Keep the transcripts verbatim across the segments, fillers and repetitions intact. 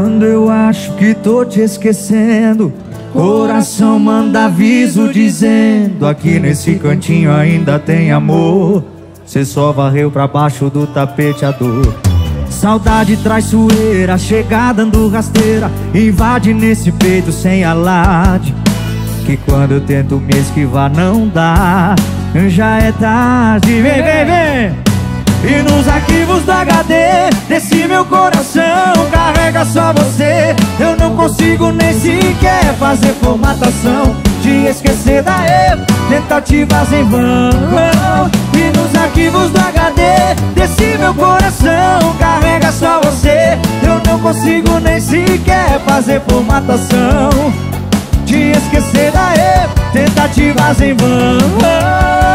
Quando eu acho que tô te esquecendo, coração manda aviso dizendo: aqui nesse cantinho ainda tem amor. Cê só varreu pra baixo do tapete a dor. Saudade traiçoeira, chega dando rasteira, invade nesse peito sem alarde, que quando eu tento me esquivar não dá, já é tarde. Vem, vem, vem! E nos arquivos do H D desse meu coração carrega só você. Eu não consigo nem sequer fazer formatação, te esquecer da eu, tentativas em vão. E nos arquivos do H D desse meu coração carrega só você. Eu não consigo nem sequer fazer formatação, te esquecer da eu, tentativas em vão.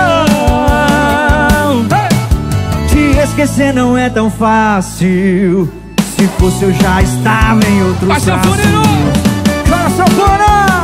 Esquecer não é tão fácil, se fosse eu já estava em outro braço. Fala, sanfona!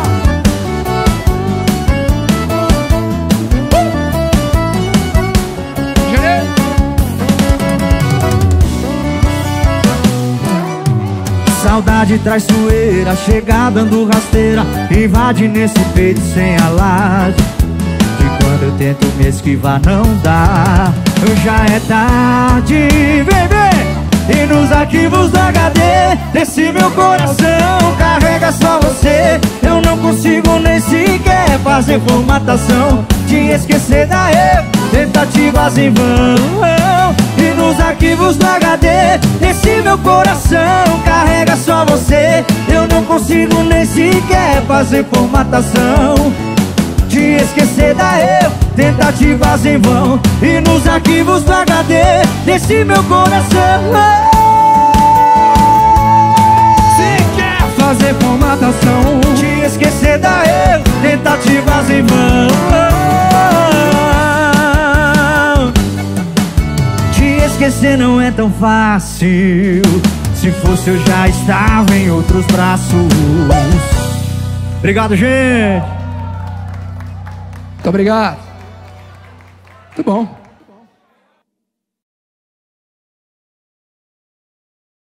Saudade traiçoeira, chega dando rasteira, invade nesse peito sem alarde, que quando eu tento me esquivar não dá, já é tarde. Vem, vem! E nos arquivos do H D desse meu coração carrega só você. Eu não consigo nem sequer fazer formatação, te esquecer da eu, tentativas em vão. E nos arquivos do H D desse meu coração carrega só você. Eu não consigo nem sequer fazer formatação, te esquecer da eu, tentativas em vão. E nos arquivos do H D desse meu coração, se quer fazer formatação, te esquecer da eu, tentativas em vão. Te esquecer não é tão fácil, se fosse eu já estava em outros braços. Obrigado, gente. Muito obrigado. Muito bom.